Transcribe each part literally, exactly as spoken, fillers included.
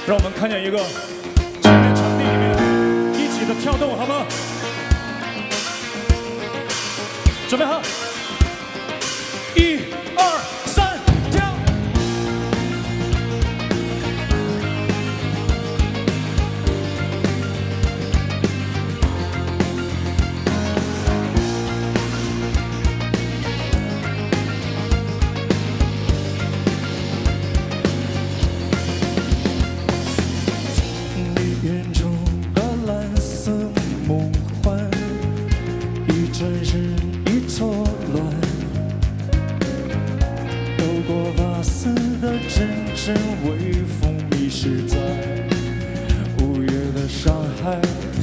让我们看见一个前面场地里面一起的跳动，好吗？准备好，一二三，跳！ 你眼中的蓝色梦幻，一转身一错乱，抖过发丝的阵阵微风，迷失在五月的上海。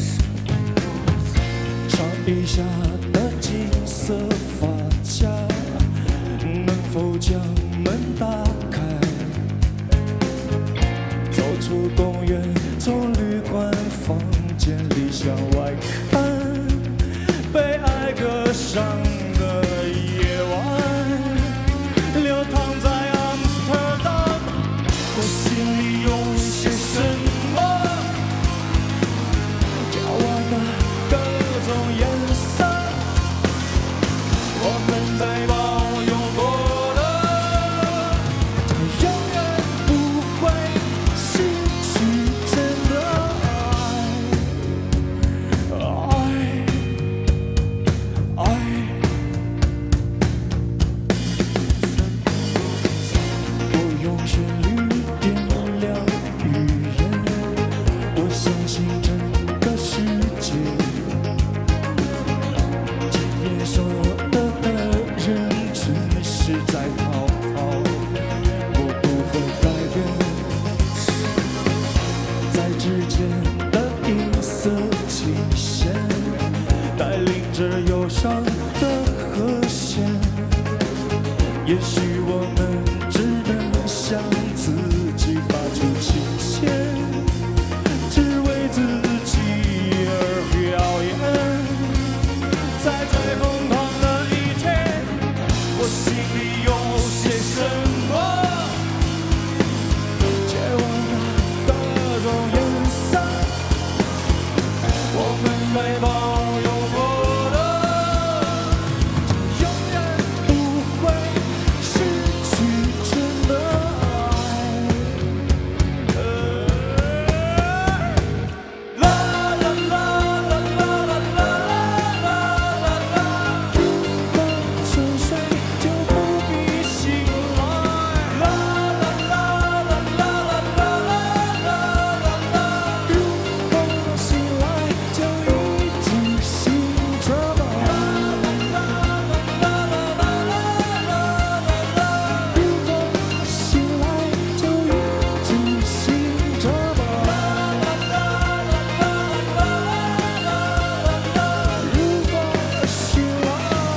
床底下的金色发卡，能否将门打开？走出公园，从旅馆房间里向外看，被爱歌伤的夜晚，流淌在阿姆斯特丹。我心里有些什么，交换了各种颜色，我们在抱拥过的，永远不会失去真的爱，爱，爱。我用旋律点亮语言，我相信整个世界，即便所有的人只是在逃跑，我不会改变。在指尖的银色琴弦，带领着忧伤的和弦。也许我们只能向自己发出倾泻，只为自己而表演。在最疯狂的一天，我心里有些什么，借我那各种颜色，我们在抱拥过的，永远不会失去真的爱。啦啦啦啦啦啦啦啦啦啦，如果沉睡就不必醒来。啦啦啦啦啦啦啦啦啦，如果醒来就一直醒着吧。啦啦啦啦啦啦啦，如果醒来就一直醒着吧。啦啦啦啦啦啦，如果醒来。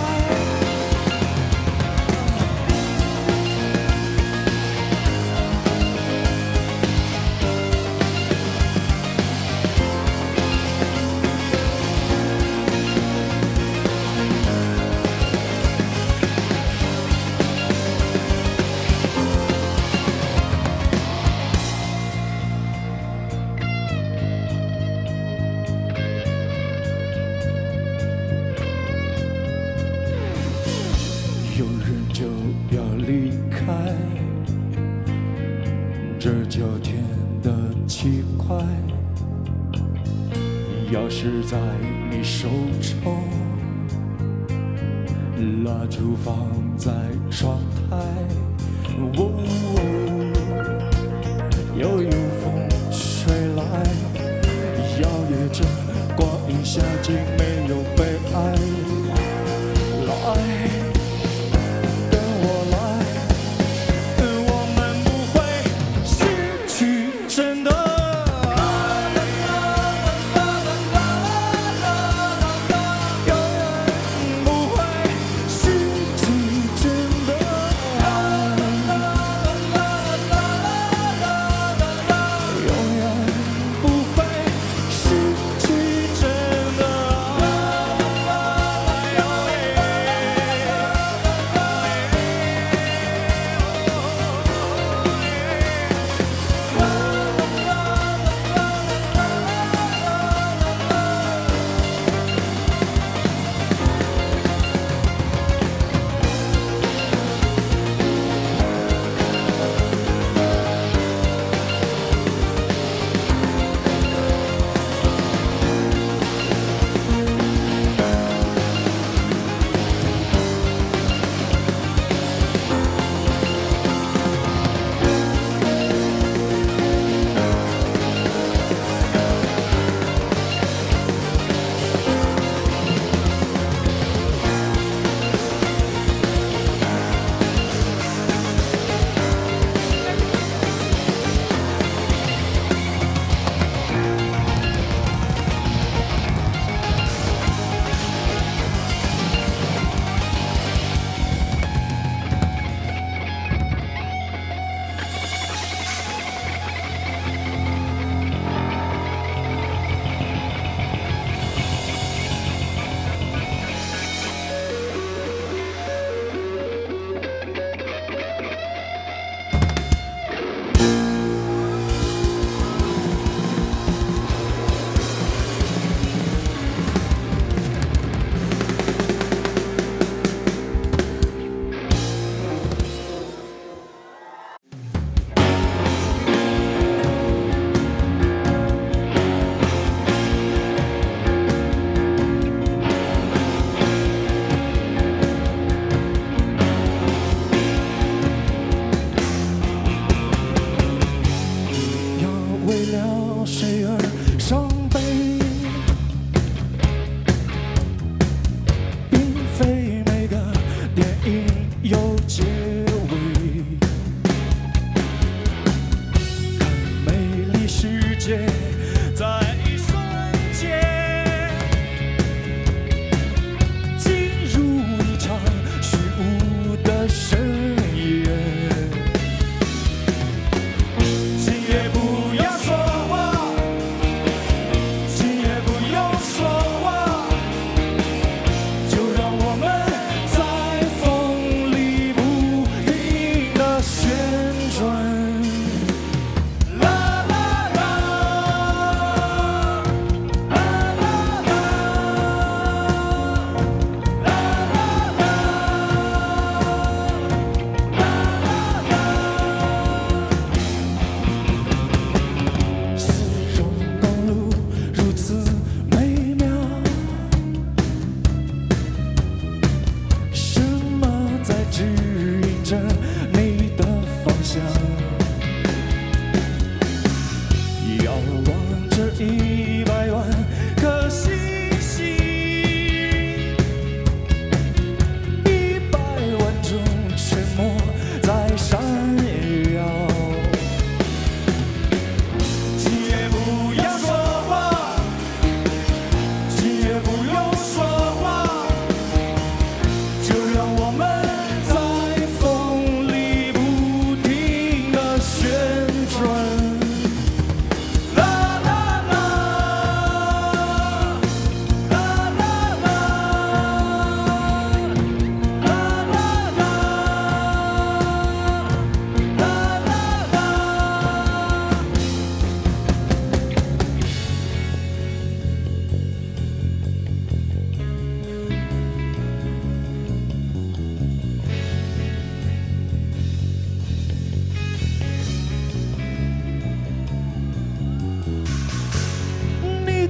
有人就要离开，这秋天的气快。钥匙在你手中，蜡烛放在窗台。哦，又有风吹来，摇曳着光阴下竟没有被爱。来。跟我来，我们不会失去真的爱。永远不会失去真的爱。永远不会失去真的爱。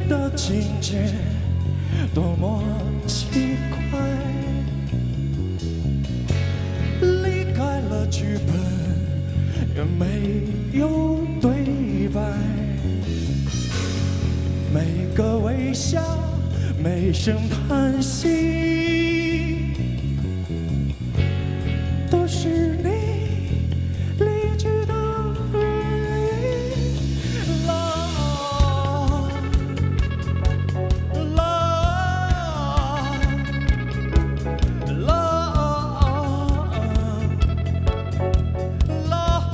的情节多么奇怪，离开了剧本，也没有对白，每个微笑，每声叹息，都是你离去的原因。啦啦啦啦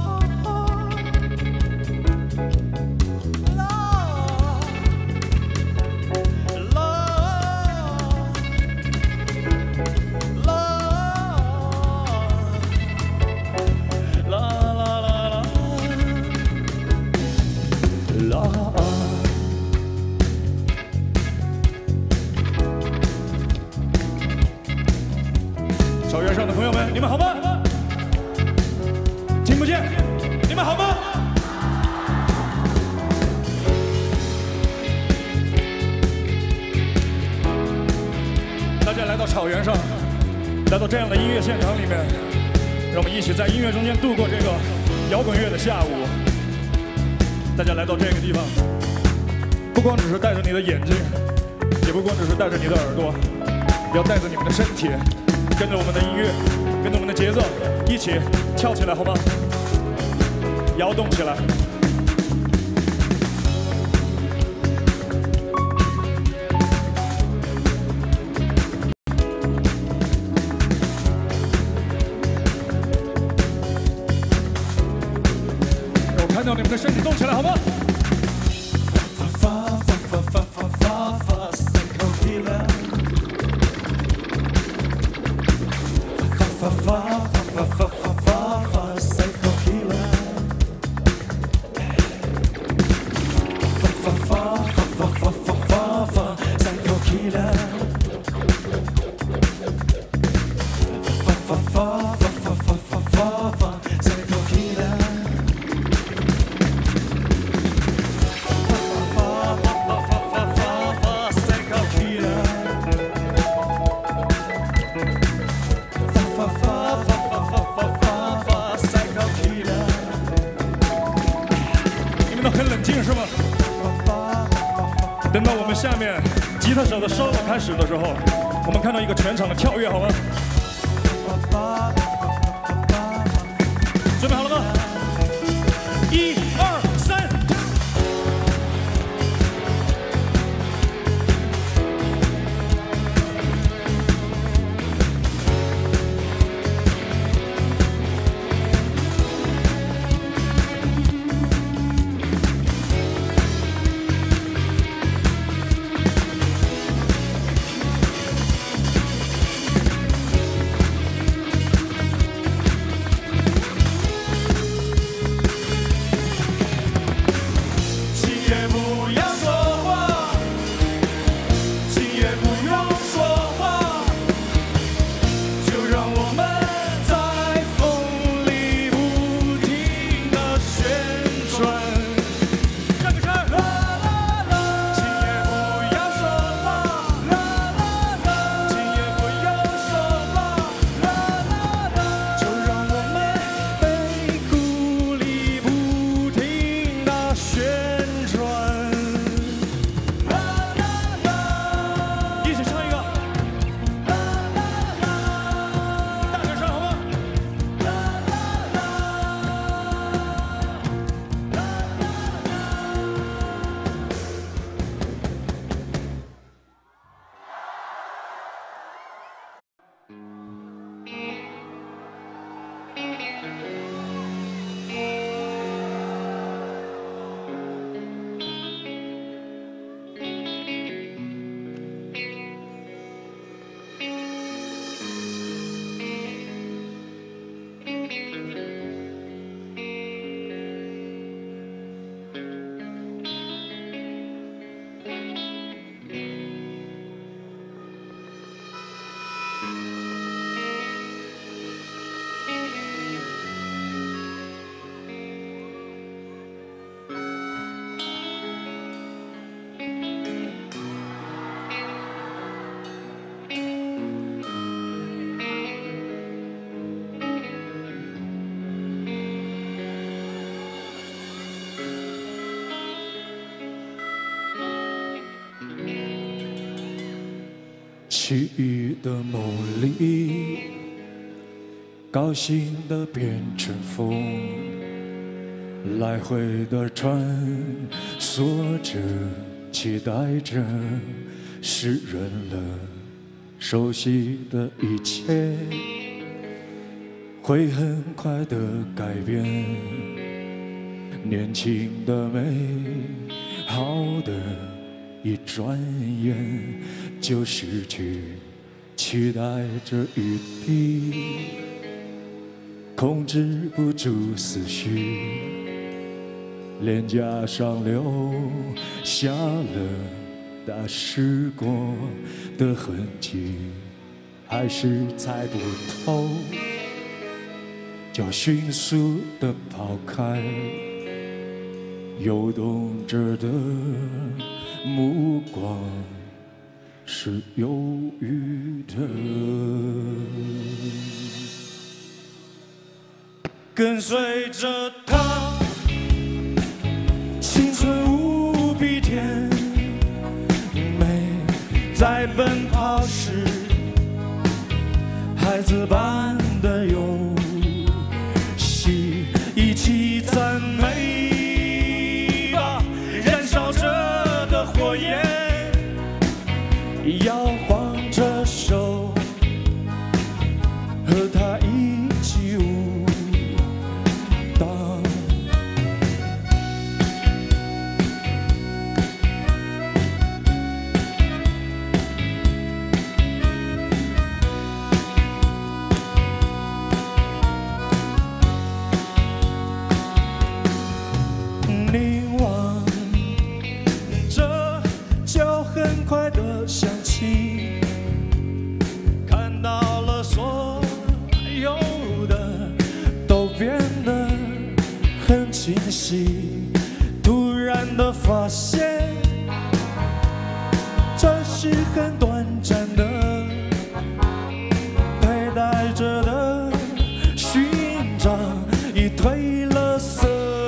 草原上的朋友们，你们好吗？听不见，你们好吗？大家来到草原上，来到这样的音乐现场里面，让我们一起在音乐中间度过这个摇滚乐的下午。大家来到这个地方，不光只是带着你的眼睛，也不光只是带着你的耳朵，也要带着你们的身体。跟着我们的音乐，跟着我们的节奏，一起跳起来，好吗？摇动起来。让我看到你们的身体动起来，好吗？很冷静是吗？等到我们下面吉他手的 solo 开始的时候，我们看到一个全场的跳跃，好吗？准备好了吗？一二三。 奇异的梦里，高兴的变成风，来回的穿梭着，期待着，湿润了熟悉的一切，会很快的改变，年轻的美好的一转眼就失去，期待着雨滴，控制不住思绪，脸颊上留下了打湿过的痕迹，还是猜不透，就迅速地抛开游动着的目光，是忧郁的。跟随着他，青春无比甜美，在奔跑时，孩子般的游戏，一起赞美吧，燃烧着的火焰，摇晃着手，和他一起舞蹈。凝望着，就很快的想起，看到了所有的都变得很清晰，突然的发现，这是很短暂的佩戴着的勋章已褪了色，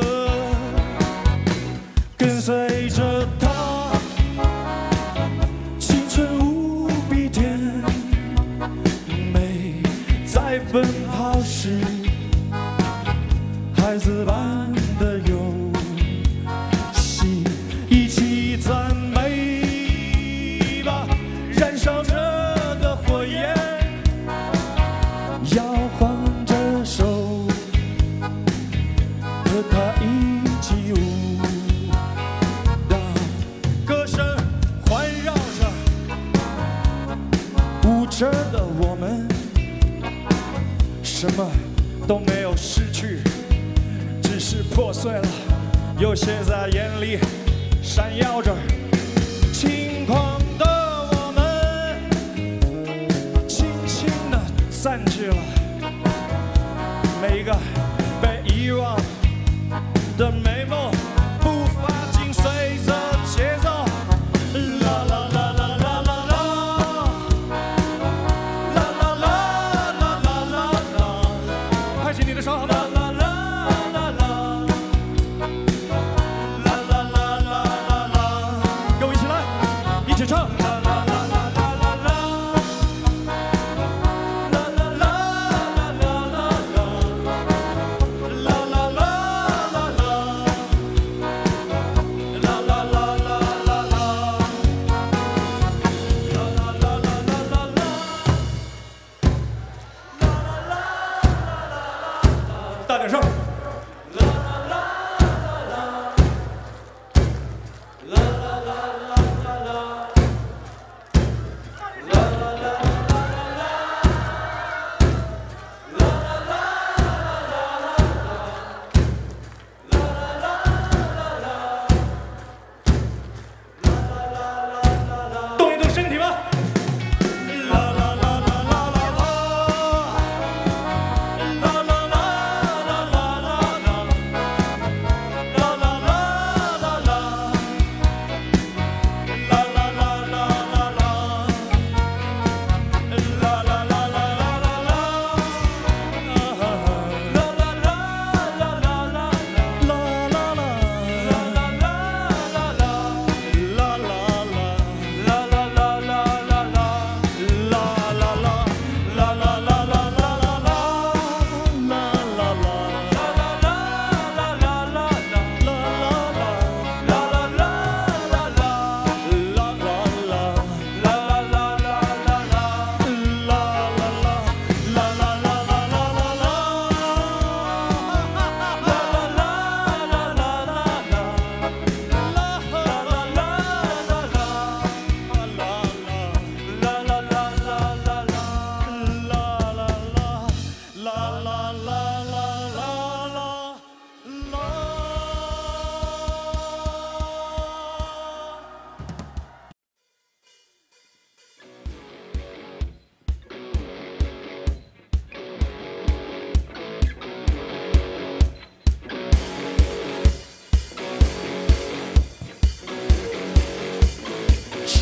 跟随着他，青春无比甜美，在奔跑时，孩子般的游戏，一起赞美吧，燃烧着的火焰，摇晃着手，和他一起舞蹈，歌声环绕着舞着的我们，什么都没有失去，只是破碎了，有些在眼里闪耀着。轻狂的我们，轻轻地散去了，每一个被遗忘的美梦，步伐紧随着节奏，啦啦啦啦啦啦啦，啦啦啦啦啦啦啦，拍起你的手好吗？啦啦啦啦啦，啦啦啦啦啦啦。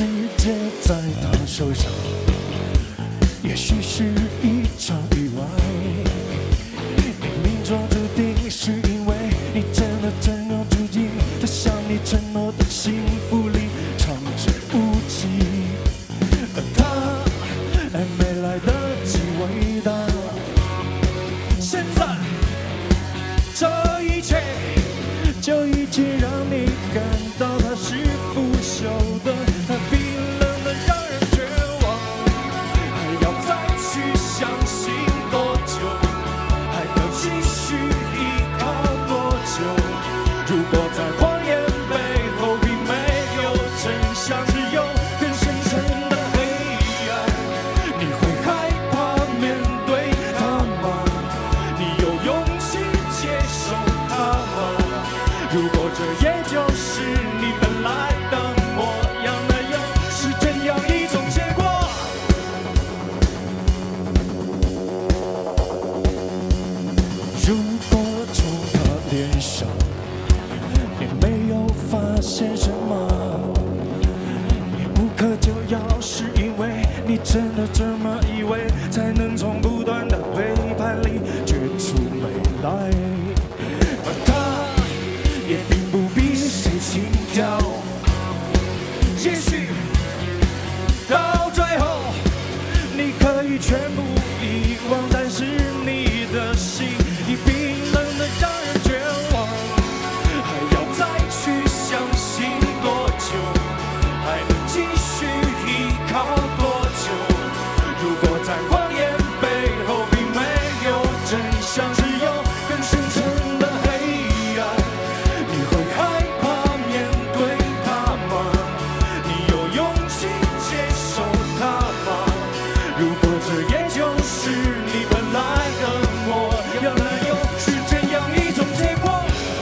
世界在他手上，也许是一场意外。命中注定是因为你真的真有注定，他向你承诺的幸福里长治无期，而他还没来得及伟大。现在这一切就已经让你感到他是腐朽的，他冰冷的让人绝望，还要再去相信多久？还要继续依靠多久？如果在谎言背后并没有真相，只有更深沉的黑暗，你会害怕面对它吗？你有勇气接受它吗？如果这也就是你本来的模样，那又是怎样一种结果？如果从他脸上你没有发现什么，你无可救药，是因为你真的这么以为，才能从不断的背叛里觉出美来。而他也并不比谁轻佻，也许到最后你可以全部遗忘，但是你的心已冰冷的让人绝望，还要再去相信多久？还能继续依靠多久？如果在谎言背后并没有真相，只有更深沉的黑暗，你会害怕面对它吗？你有勇气接受它吗？如果这也就是你本来的模样，那又是怎样一种结果？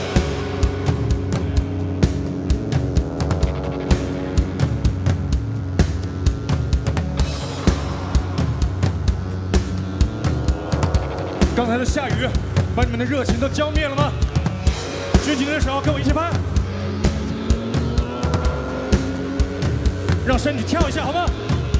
刚才的下雨把你们的热情都浇灭了吗？举起你的手，跟我一起拍，让身体跳一下好吗？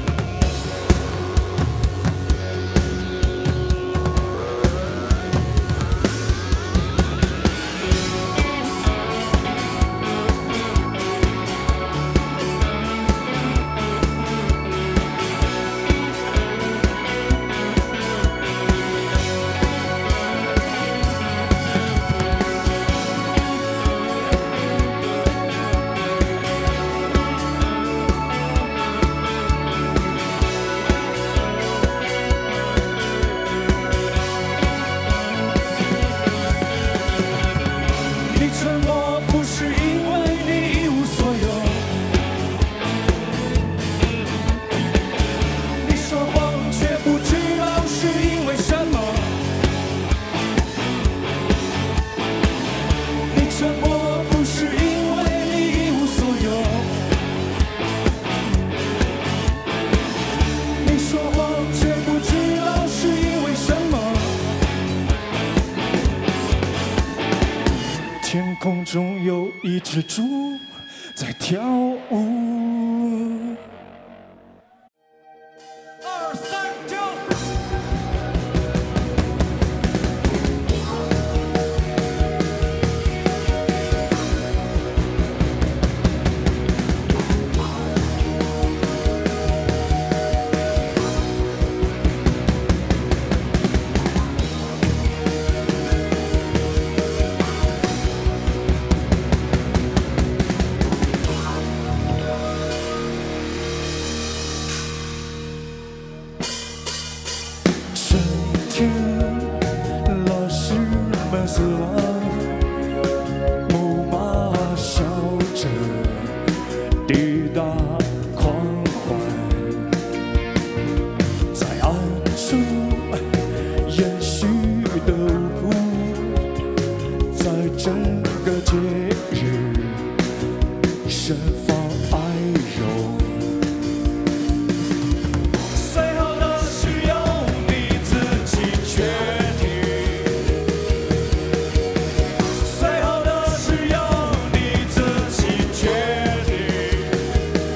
你沉默不是因为你一无所有，你说谎却不知道是因为什么。你沉默不是因为你一无所有，你说谎却不知道是因为什么。天空中有一只猪在跳舞。二三跳。春天，老师们死了，木马笑着抵达狂欢，在暗处延续的舞步，在整个节日盛放爱容。最后的是由你自己决定，最后的是由你自己决定。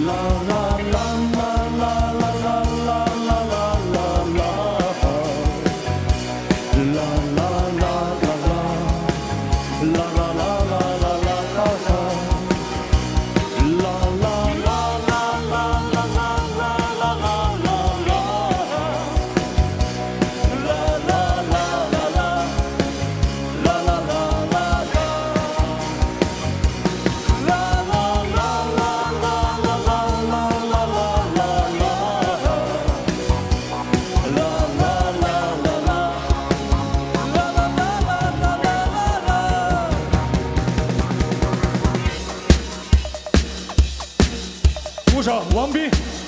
鼓手王斌。